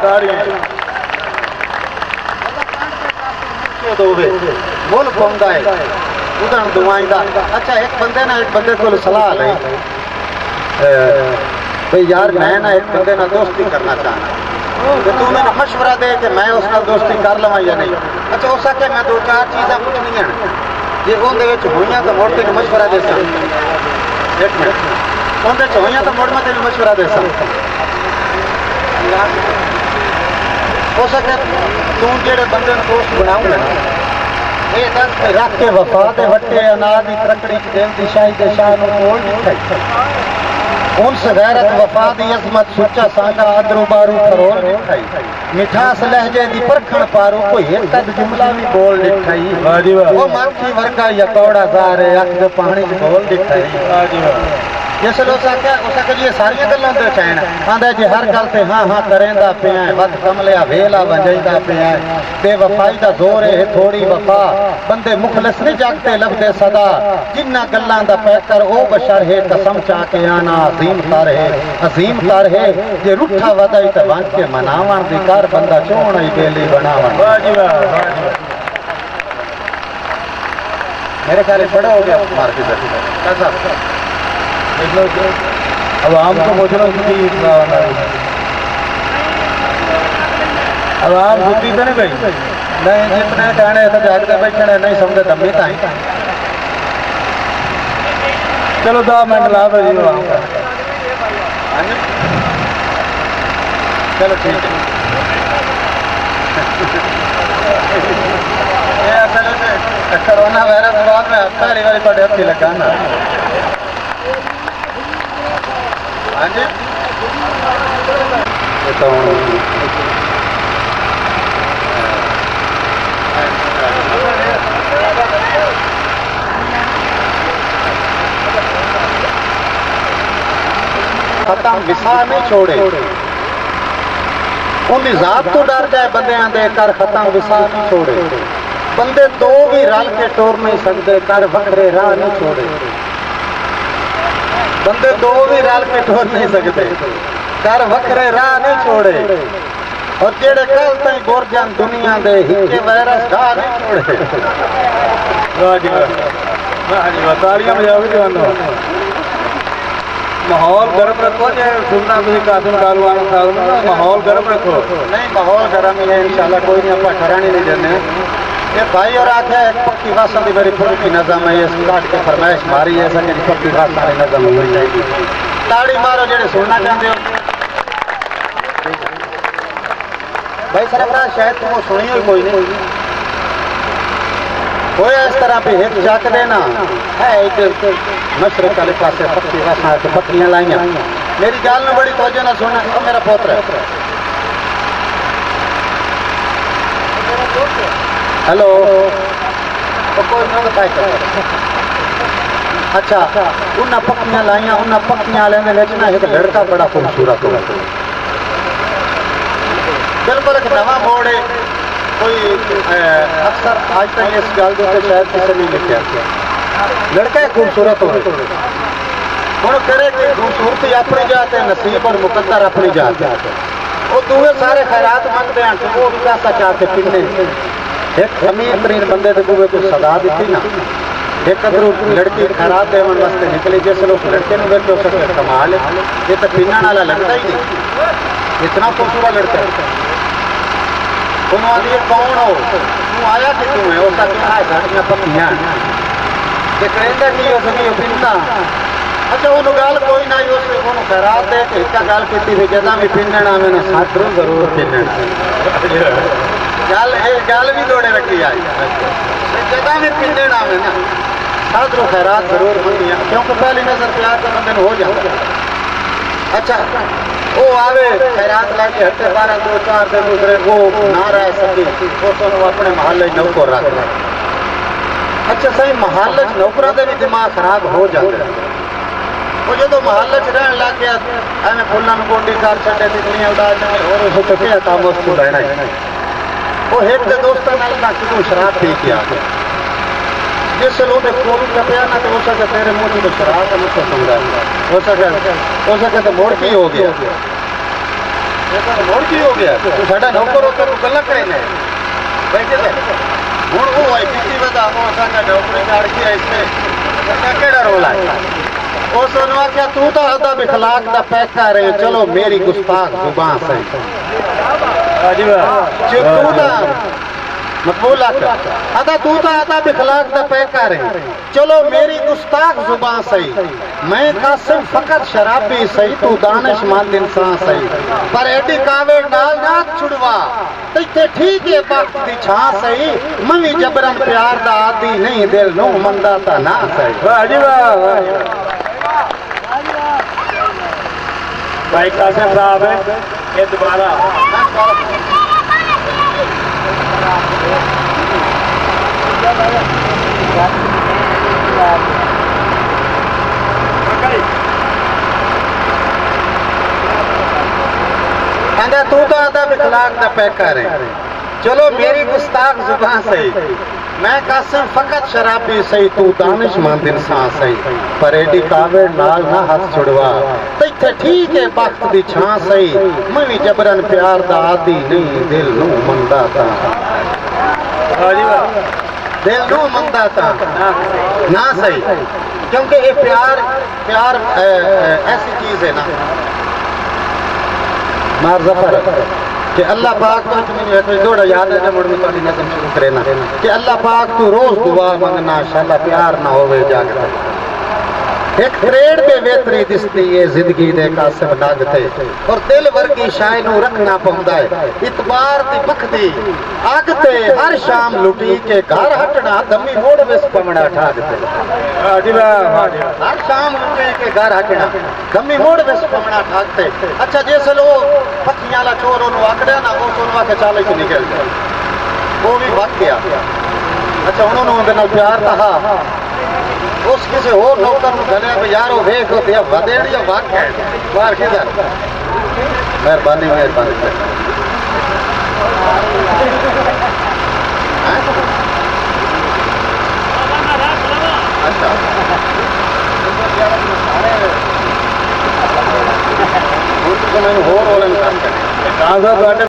मुल पौंदा है उधर दुआईंदा। अच्छा एक बंदे को सलाह ली भाई यार मैं ना एक बंदे ना दोस्ती करना चाहना, तो तू मैंने मशवरा दे कि मैं उसका दोस्ती कर लवां या नहीं। अच्छा हो सके मैं दो चार चीज़ा पुछनियां जे उहदे होइयां तो मुड़ तेन मशवरा दे सा। एक मिनट उहदे होइयां तो मुड़ मैं तेन मशवरा दे सा। हो सके तू जेड़े बंदे दोस्त बनाऊंगा ये दस रख के वफा दे वट्टे अनाज की त्रकड़ी दिल दी शाही दे शाह नूं कोल दिखाई। उनस गैरत वफा दी अजमत सुच्चा सांगा आदरू बारू फरोल दिखाई। मिठास लहजे दी परखण पारू कोई एक कद जुमला भी बोल दिखाई। वो माखी वर्गा या कौड़ा जार अख दे पानी च बोल दिखाई। जिसले उसके सारिया गल्लां दे चैन आंदा जे हर गल ते हाँ हाँ करेंदा पिया वत कमलिया वेला वंजदा पिया बेवफाई दा जोर है थोड़ी वफा बंदे मुखलिस नहीं जागते लभदे सदा जिन्ना गल्लां दा पैकर ओ बशर है कसम चा के आना अजीम तर है जे रूठा वदाई ते वंज के मनावण दी कर बंदा चोण ही बेली बनावण। मेरे ख्याल बड़ा हो गया मार्केट अब हमको मोचना अब आप बुद्धि तो नहीं गई नहीं जितने गाने तो जागते बैठे नहीं समझे दमी ताई। चलो 10 मिनट ला दो जी चलो ठीक है। ये असल में कोरोना वायरस बाद में पहली बारी थोड़े हथी लगा ना। हाँ जी खत्म विसा नहीं छोड़े उनकी जात तो डर जाए बंदे दे कर खत्म विसा नहीं छोड़े। बंदे दो भी रल के टोर नहीं सकते कर वखरे राह नहीं छोड़े। बंदे दो भी रल के टोर नहीं सकते कर वखरे राह नहीं छोड़े। और जेड़े कल तई गुरजन दुनिया दे हिके वायरस ढा नहीं छोड़े। तालियां बजाओ जवानों। माहौल गर्म रखो जे सुनना भी कासिम कालवान साहब ना माहौल गर्म रखो। नहीं माहौल गर्म ही है इंशाल्लाह कोई नहीं आप ठहराने नहीं देने। ये भाई और आखे एक पक्की भाषा की मेरी फुल की नज़म है ये काट के फरमाइश मारी है सके पक्की भाषा की नज़म होनी चाहिए। ताड़ी मारो जेड़े सुनना चाहते हो भाई सरफराज शायद तुम सुनी हो कोई नहीं होया इस तरह पे हिट जाक देना है एक मशरक वाले पास पक्की भाषा के पक्कियां लाइया। मेरी गाल में बड़ी तवज्जो ना सुनना तो मेरा पोत्र है। हेलो तो कोई ना बताए अच्छा उन्हें पक्कियां लाइया उन्हें पक्कियां लेने लेचना एक लड़का बड़ा खूबसूरत हो बिल्कुल एक नवा मोड़ है। कोई अक्सर आज तक इस गल के शायद किसी ने लिखा लड़का खूबसूरत हो हम करे कि खूबसूरती अपनी जात है नसीब और मुकद्दर अपनी जात है। वो दूसरे सारे खैरात मंगते हैं तो वो भी पैसा चाहते पिंडे एक अमीर तरीन बंदे के दूसरे को सदा दी ना एक अदरू लड़की खैरात देवन वास्ते निकली जिस उस लड़के ने वेखे उसके कमाल ये तो पीने वाला लगता ही नहीं इतना खूबसूरत लड़का है। तुम आदि कौन हो तू आया कि तू है उसका क्या है घाटियां पक्कियां करेंदा की हो सकी पिंडा। अच्छा वो गाल कोई ना उस खैरात दे के एक गाल की थी जदा भी पिंडना मैंने साथरू जरूर पिंडना गाल भी दौड़े रखी आई जदा भी पिंडना में ना साथरू खैरात जरूर होती है क्योंकि पहली नजर प्यार का बंधन हो जाता। अच्छा वो आवे खैरात लाके हटे 12-2-4 दिन दूसरे वो ना रह सके वो अपने महल्ले नौकर रख ले। अच्छा सही महल्ले नौकरों के भी दिमाग खराब हो जाते वो जो महल्ले रहन लग गया एवं फुलों में गोडी कर छे तितलियां उड़ा और उस क्या काम उसको रहना है। वो एक के दोस्तों कितों शराब पी के आ गया जिस लोग कोल टपया ना तो हो सके तेरे मुँह तो शराब का मुझको समझा हो सके तो मोड़ की हो गया मोड़ की हो गया तू साडा नौकर होकर तू गल्ला करे ने बैठे थे हुण वो आई पिछली वजह वो साडा नौकर काट के इससे केड़ा रोला है ओ सोनवा क्या तू तो अदब इखलाक दा पैका रहे चलो मेरी गुस्ताख जुबान सही जी वाह जो तू दा मकबूल अदा तू तो अदब इखलाक दा पैका रहे चलो मेरी गुस्ताख जुबान सही मैं कासिम फकत शराबी सही तू दानिशमंद इंसान सही पर एडी कावे नाल ना छुड़वा इत्थे ठीक है वक्त दी छां सही मैं भी जबरन प्यार दा आदी नहीं दिल नो मंदा ता ना सही वाह जी वाह भाई कासिम साहब ये दोबारा कहता तू तो अदब इखलाक दा पैकर है चलो मेरी गुस्ताख जुबान सही मैं कासिम फकत शराबी सही तू दानिशमंद इंसान सही पर एडी कावे नाल ना हाथ छुड़वा इत्थे ठीक है वक्त दी छां सही मैं भी जबरन प्यार दा आदी नहीं दिल नू मंदा ता दिल नू मंदा ता ना सही क्योंकि ये प्यार प्यार ऐसी चीज है ना मार जफर कि अल्लाह पाक तो थोड़ा याद है जब मुड़ में नज़म शुरू करे ना कि अल्लाह पाक तू रोज दुआ मंगना शाला प्यार ना होवे जागते एक त्रेड़ पे वेतरी दिसती है जिंदगी दे कासिम नागते और दिल वर्गी शाय नू रखना पौंदा है इतबार दी बखदी आगते हर शाम लुटी के घर हटना दमी मोड़ विस पवना ठागते हर शाम लुटी के घर हटना दमी मोड़ विस पवना ठागते अच्छा जैसे लो पखियां ला चोर ओनू आकड़िया ना वो सोनवा के चाले च निकल गया वो भी वक गया अच्छा उन्होंने उनके नाल प्यार था उस किसी और नौकर गलिया पे यारो वेख होते वधेड़ या वाक है बाहर किधर मेहरबानी मेहरबानी अच्छा मैं होर